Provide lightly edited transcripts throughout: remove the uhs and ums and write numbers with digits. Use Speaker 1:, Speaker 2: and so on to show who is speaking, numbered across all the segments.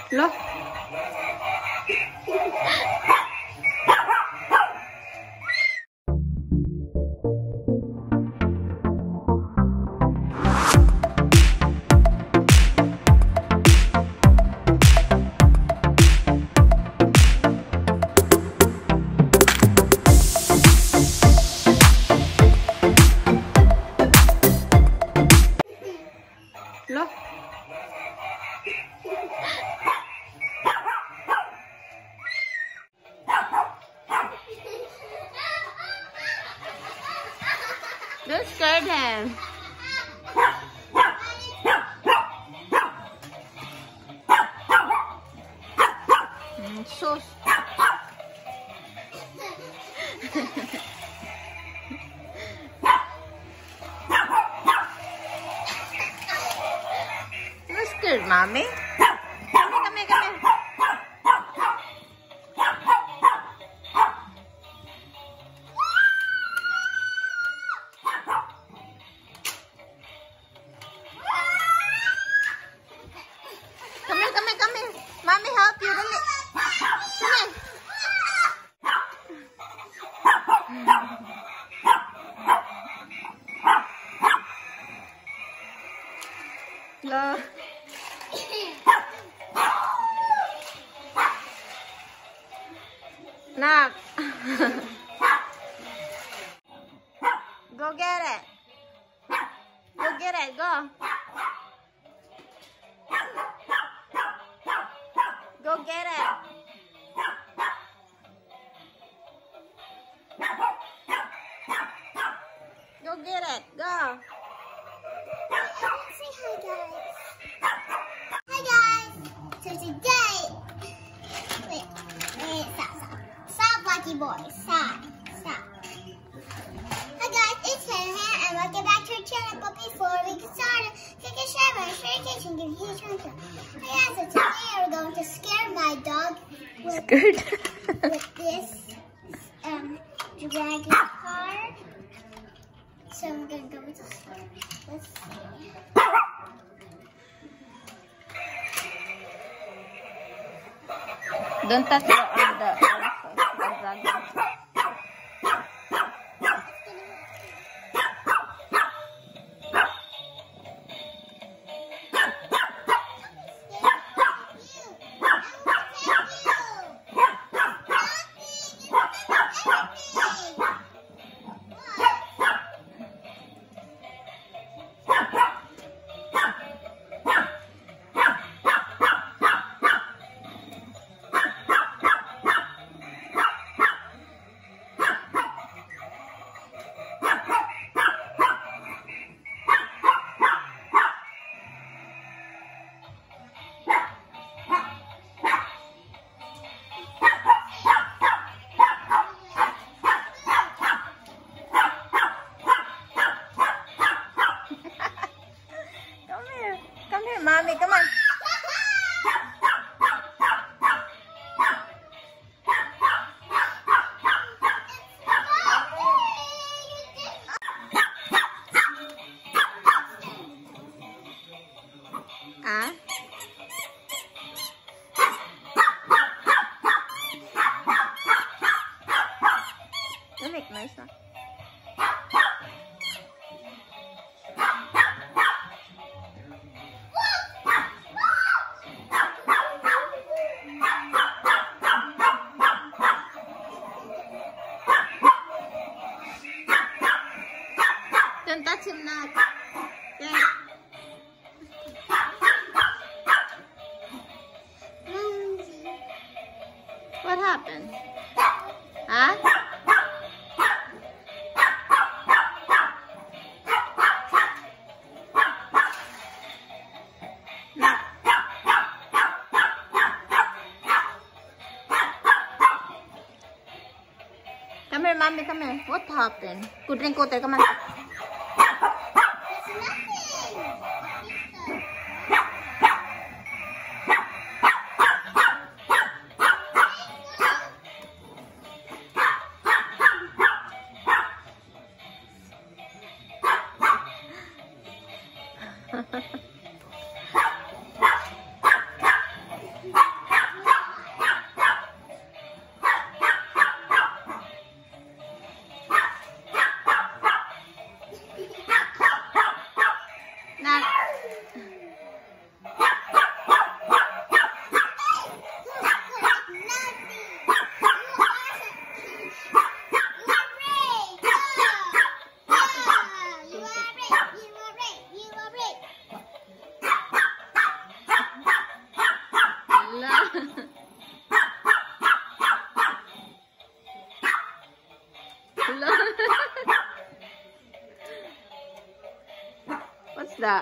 Speaker 1: Look. Look. Don't scare him. So you're scared, mommy. Come here, come here, come here. Come here. Mommy, help you. Come here. Look. Knock. Go get it. Go get it. Go. Go get it. Go get it. Go.
Speaker 2: Say hi, guys. Hi, guys. So today, wait, stop, Lucky Boy. Stop. Hi, guys. It's Hannah, and welcome back to our channel. But before we get started, take a shower, share your kitchen, give you a huge thumbs up. Yeah, so today we're going to scare my dog with this dragon card. So I'm gonna go with this one. Let's see.
Speaker 1: Don't touch the dragon. Come here, mommy. Come on. Ah? Don't make noise, huh? Don't touch him now. Yeah. What happened? Huh? Come here, mommy, come here. What happened? Go drink water, come on. that?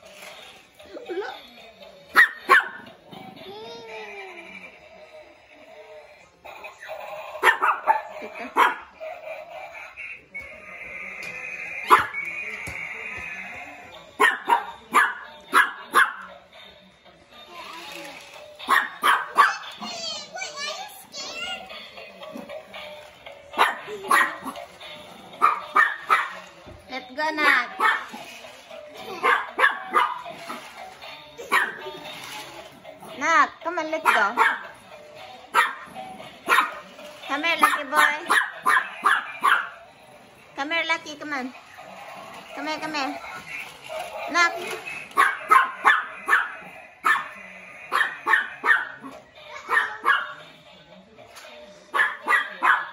Speaker 1: Let's go, Nat. Nat, come on, let's go. Come here, lucky boy. Come here, lucky, come on. Come here, come here. Nat.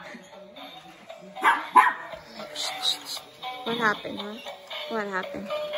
Speaker 1: What happened, huh? What happened?